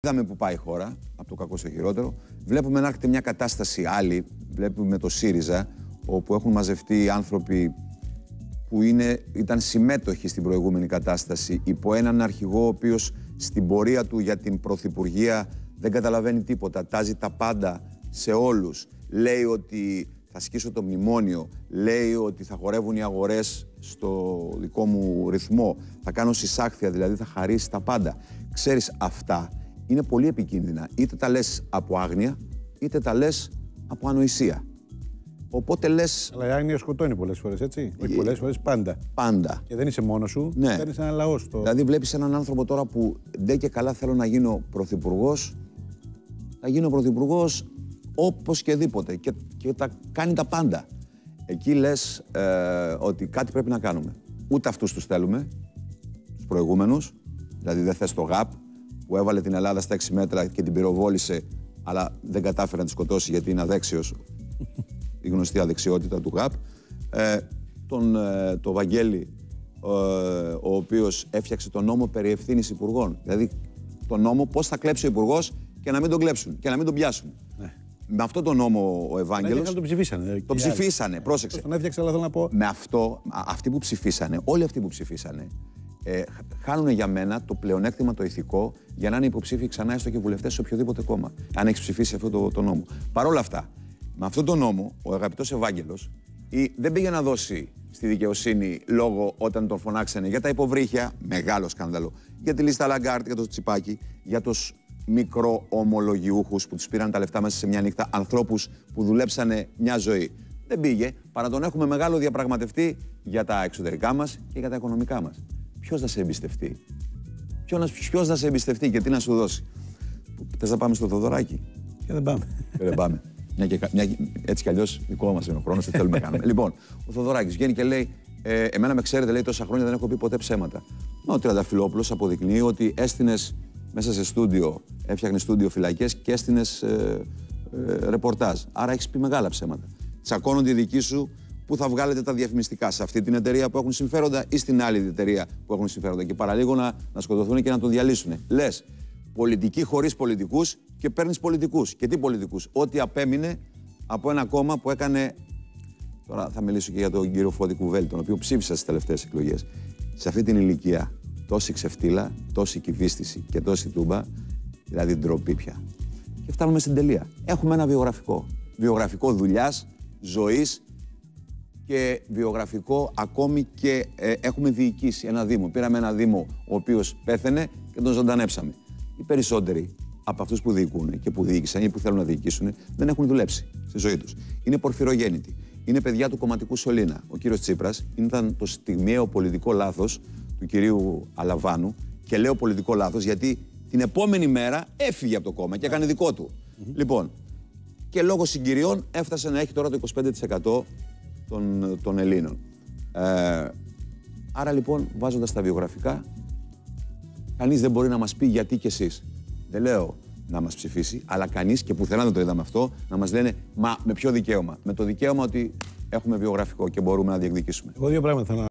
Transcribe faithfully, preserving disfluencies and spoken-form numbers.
Είδαμε που πάει η χώρα, από το κακό στο χειρότερο. Βλέπουμε να έρχεται μια κατάσταση άλλη. Βλέπουμε το ΣΥΡΙΖΑ, όπου έχουν μαζευτεί άνθρωποι που είναι, ήταν συμμέτοχοι στην προηγούμενη κατάσταση, υπό έναν αρχηγό ο οποίος στην πορεία του για την πρωθυπουργία δεν καταλαβαίνει τίποτα. Τάζει τα πάντα σε όλους. Λέει ότι θα σκίσω το μνημόνιο. Λέει ότι θα χορεύουν οι αγορές στο δικό μου ρυθμό. Θα κάνω συσάχθεια, δηλαδή θα χαρίσει τα πάντα. Ξέρεις, αυτά είναι πολύ επικίνδυνα. Είτε τα λες από άγνοια, είτε τα λες από ανοησία. Οπότε λες... Αλλά η άγνοια σκοτώνει πολλές φορές, έτσι. Όχι πολλές φορές, πάντα. Πάντα. Και δεν είσαι μόνος σου, ναι. Παίρνεις έναν λαό στο... Δηλαδή βλέπεις έναν άνθρωπο τώρα που ντε και καλά θέλω να γίνω πρωθυπουργός, θα γίνω πρωθυπουργός όπως και δίποτε και, και τα κάνει τα πάντα. Εκεί λες ε, ότι κάτι πρέπει να κάνουμε. Ούτε αυτούς τους θέλουμε, τους προηγούμενους, δηλαδή δεν θες το ΓΑΠ που έβαλε την Ελλάδα στα έξι μέτρα και την πυροβόλησε, αλλά δεν κατάφερε να τη σκοτώσει γιατί είναι αδέξιος. Η γνωστή αδεξιότητα του ΓΑΠ, ε, τον ε, το Βαγγέλη, ε, ο οποίος έφτιαξε τον νόμο περί ευθύνης υπουργών. Δηλαδή, τον νόμο πώς θα κλέψει ο υπουργός και να μην τον κλέψουν και να μην τον πιάσουν. Ναι. Με αυτό τον νόμο ο Ευάγγελος... Ναι, τον ψηφίσανε. Τον ψηφίσανε, πρόσεξε. Τον έφτιαξε, αλλά θέλω να πω... Με αυτό, αυτοί που ψηφίσανε, όλοι αυτοί που ψηφίσανε, ε, χάνουν για μένα το πλεονέκτημα το ηθικό για να είναι υποψήφιοι ξανά έστω και βουλευτές σε οποιοδήποτε κόμμα. Αν έχει ψηφίσει αυτό το, το νόμο. Παρ' όλα αυτά, με αυτόν τον νόμο, ο αγαπητός Ευάγγελος ή, δεν πήγε να δώσει στη δικαιοσύνη λόγο όταν τον φωνάξανε για τα υποβρύχια, μεγάλο σκάνδαλο, για τη λίστα Λαγκάρτ, για το τσιπάκι, για τους μικροομολογιούχους που τους πήραν τα λεφτά μέσα σε μια νύχτα, ανθρώπους που δουλέψανε μια ζωή. Δεν πήγε, παρά τον έχουμε μεγάλο διαπραγματευτή για τα εξωτερικά μας και για τα οικονομικά μας. Ποιος θα σε εμπιστευτεί, ποιος θα σε εμπιστευτεί και τι να σου δώσει. Θες να πάμε στο Θοδωράκι? Και δεν πάμε. Και δεν πάμε. Μια και, μια, έτσι κι αλλιώς δικό μας είναι ο χρόνος, δεν θέλουμε να κάνουμε. Λοιπόν, ο Θοδωράκης βγαίνει και λέει: ε, Εμένα με ξέρετε, λέει, τόσα χρόνια δεν έχω πει ποτέ ψέματα. Ο Τριανταφυλόπουλος αποδεικνύει ότι έστεινες μέσα σε στούντιο, έφτιαχνε στούντιο φυλακές και έστεινες ε, ε, ρεπορτάζ. Άρα έχεις πει μεγάλα ψέματα. Τσακώνονται οι δικοί σου που θα βγάλετε τα διαφημιστικά σε αυτή την εταιρεία που έχουν συμφέροντα ή στην άλλη εταιρεία που έχουν συμφέροντα. Και παραλίγο να, να σκοτωθούν και να τον διαλύσουν. Λες, πολιτική χωρίς πολιτικούς και παίρνεις πολιτικούς. Και τι πολιτικούς? Ό,τι απέμεινε από ένα κόμμα που έκανε. Τώρα θα μιλήσω και για τον κύριο Φώτη Κουβέλη, τον οποίο ψήφισα στις τελευταίες εκλογές. Σε αυτή την ηλικία, τόση ξεφτύλα, τόση κυβίστηση και τόση τούμπα, δηλαδή ντροπή πια. Και φτάνουμε στην τελεία. Έχουμε ένα βιογραφικό. Βιογραφικό δουλειάς, ζωής και βιογραφικό ακόμη και ε, έχουμε διοικήσει ένα δήμο. Πήραμε ένα δήμο ο οποίος πέθαινε και τον ζωντανέψαμε. Οι περισσότεροι από αυτούς που διοικούν και που διοίκησαν ή που θέλουν να διοικήσουν δεν έχουν δουλέψει στη ζωή τους. Είναι πορφυρογέννητοι. Είναι παιδιά του κομματικού σωλήνα. Ο κύριος Τσίπρας ήταν το στιγμιαίο πολιτικό λάθος του κυρίου Αλαβάνου. Και λέω πολιτικό λάθος γιατί την επόμενη μέρα έφυγε από το κόμμα και έκανε δικό του. Mm-hmm. Λοιπόν, και λόγω συγκυριών έφτασε να έχει τώρα το είκοσι πέντε τοις εκατό των, των Ελλήνων. Ε, άρα λοιπόν, βάζοντας τα βιογραφικά, κανείς δεν μπορεί να μας πει γιατί κι εσείς. Δεν λέω να μας ψηφίσει, αλλά κανείς, και πουθενά δεν το είδαμε αυτό, να μας λένε μα με ποιο δικαίωμα? Με το δικαίωμα ότι έχουμε βιογραφικό και μπορούμε να διεκδικήσουμε. Εγώ δύο πράγματα θέλω να